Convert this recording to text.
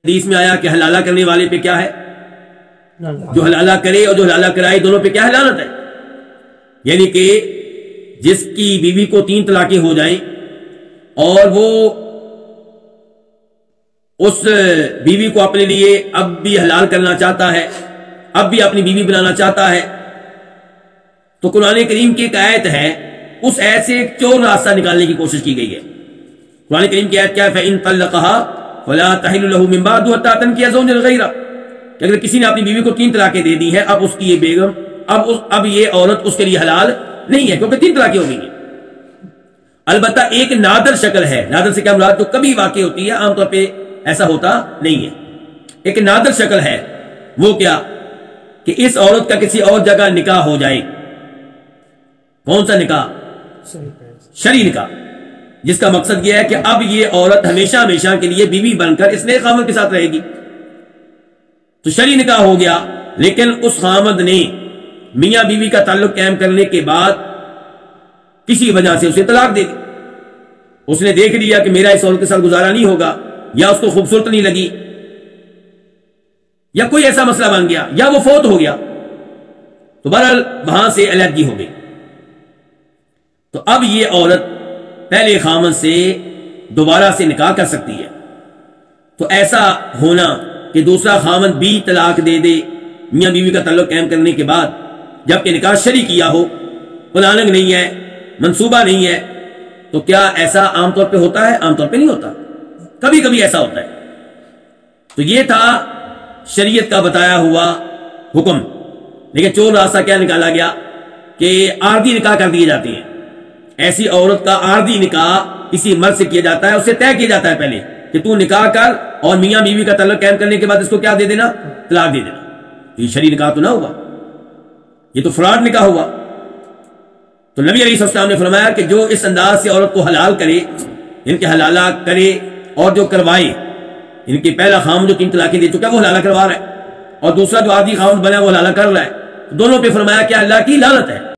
حدیث میں آیا کہ حلالہ کرنے والے پہ کیا ہے؟ جو حلالہ کرے اور جو حلالہ کرائے دونوں پہ کیا ہے؟ لعنت ہے۔ یعنی کہ جس کی بیوی کو 3 طلاقیں ہو جائیں اور وہ اس بیوی کو اپنے لیے اب بھی حلال کرنا چاہتا ہے، اب بھی اپنی بیوی بنانا چاہتا ہے، تو قرآن کریم کی ایک آیت ہے، اس آیت سے ایک چور راستہ نکالنے کی کوشش کی گئی ہے۔ قرآن کریم کی آیت کیا ہے؟ فَإِن طَلَّقَهَا فَلَا تَحِلُّ لَهُ مِن بَعْدُ حَتَّىٰ تَنكِحَ زَوْجًا غَيْرَهُ، کہ اگر کسی نے اپنی بیوی کو 3 طلاقیں دے دی ہیں، اب اس کی یہ بیگم اب یہ عورت اس کے لیے حلال نہیں ہے، کیونکہ 3 طلاقیں ہو گئی ہیں۔ البتہ ایک نادر شکل ہے، نادر سے کیا مراد؟ جو کبھی واقع ہوتی ہے، عام طور پہ ایسا ہوتا نہیں ہے۔ ایک نادر شکل ہے، وہ کیا کہ اس عورت کا کسی اور جگہ نکاح ہو جائے۔ کون سا نکاح؟ شرعی نکاح، جس کا مقصد یہ ہے کہ اب یہ عورت ہمیشہ ہمیشہ کے لیے بیوی بن کر اس نئے خامد کے ساتھ رہے گی۔ تو شرعی نکاح ہو گیا، لیکن اس خامد نے میاں بیوی کا تعلق قائم کرنے کے بعد کسی وجہ سے اسے طلاق دے دی۔ اس نے دیکھ لیا کہ میرا اس عورت کے ساتھ گزارا نہیں ہوگا، یا اس کو خوبصورت نہیں لگی، یا کوئی ایسا مسئلہ بن گیا، یا وہ فوت ہو گیا، تو بہرحال وہاں سے علیحدگی ہو گئی۔ تو اب یہ عورت پہلے خامد سے دوبارہ سے نکاح کر سکتی ہے۔ تو ایسا ہونا کہ دوسرا خامد بھی طلاق دے دے میاں بیوی کا تعلق قائم کرنے کے بعد، جبکہ نکاح شرعی کیا ہو، پلاننگ نہیں ہے، منصوبہ نہیں ہے، تو کیا ایسا عام طور پہ ہوتا ہے؟ عام طور پہ نہیں ہوتا، کبھی کبھی ایسا ہوتا ہے۔ تو یہ تھا شریعت کا بتایا ہوا حکم، لیکن چور راستہ کیا نکالا گیا کہ عارضی نکاح کر دیے جاتے ہیں۔ ایسی عورت کا عارضی نکاح کسی مرد سے کیا جاتا ہے، اسے طے کیا جاتا ہے پہلے کہ تو نکاح کر، اور میاں بیوی کا تعلق قائم کرنے کے بعد اس کو کیا دے دینا؟ طلاق دے دینا۔ یہ شرعی نکاح تو نہ ہوا، یہ تو فراڈ نکاح ہوا۔ تو نبی علیہ السلام نے فرمایا کہ جو اس انداز سے عورت کو حلال کرے، ان کے حلالہ کرے، اور جو کروائے، ان کے پہلا خامد جو 3 طلاقیں دے چکا ہے وہ حلالہ کروا رہا ہے، اور دوسرا جو عادی خامد بنا ہے وہ حلالہ کر رہا ہے، دونوں پہ فرمایا کہ اللہ کی لعنت ہے۔